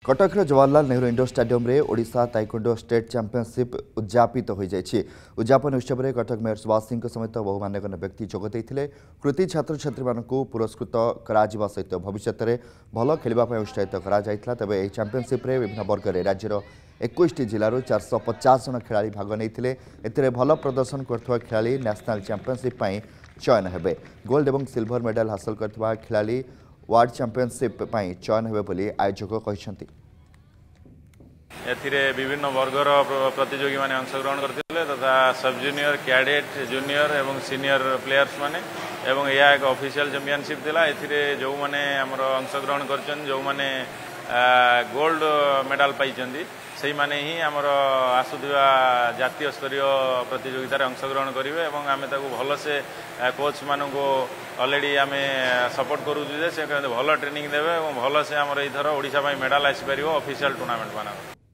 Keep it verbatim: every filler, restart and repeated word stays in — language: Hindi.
कटक जवाहरलाल नेहरू इंडोर स्टेडियम रे ओडिशा ताइक्वांडो स्टेट चैंपियनशिप उद्यापित हो जाइछि। उद्यापन उत्सव में कटक मेयर सुभाष सिंह समेत बहु मान्यगण्य व्यक्ति जोग देइथिले। कृति छात्र छात्री मानकु पुरस्कृत करा जिबा सहित भविष्य में भल खेलिबा पय उत्साहित करा जाइथिला। तबे एही चैंपियनशिप रे विभिन्न वर्ग रे राज्यर इक्कीस टी जिल्लारू चार सौ पचास जन खेलाड़ी भाग नैथिले। एथिरे भल प्रदर्शन करथुवा खेलाड़ी नेशनल चैंपियनशिप पय चयन हेबे। गोल्ड एवं सिल्वर मेडल हासिल करथुवा खेलाड़ी वर्ल्ड चैंपियनशिप पय चयन हेबे बोली आयोजक कहिसंती। एथिरे विभिन्न वर्गर प्रतियोगी माने अंशग्रहण करथिले तथा सब जूनियर कैडेट जूनियर एवं सीनियर प्लेयर्स माने एवं या एक ऑफिशियल चैंपियनशिप थिला। एथिरे जो माने हमर अंशग्रहण करछन जो माने गोल्ड मेडल पाइछंती सेही माने ही हमर आसुदिवा जातीय स्तरीय प्रतियोगिता रे अंशग्रहण करिवे एवं आमे ताको भल से कोच मानको ऑलरेडी आमे सपोर्ट करू जे से भल ट्रेनिंग देबे एवं भल से हमर इधर ओडिशा पय मेडल आसी परिवो ऑफिशियल टूर्नामेंट माना।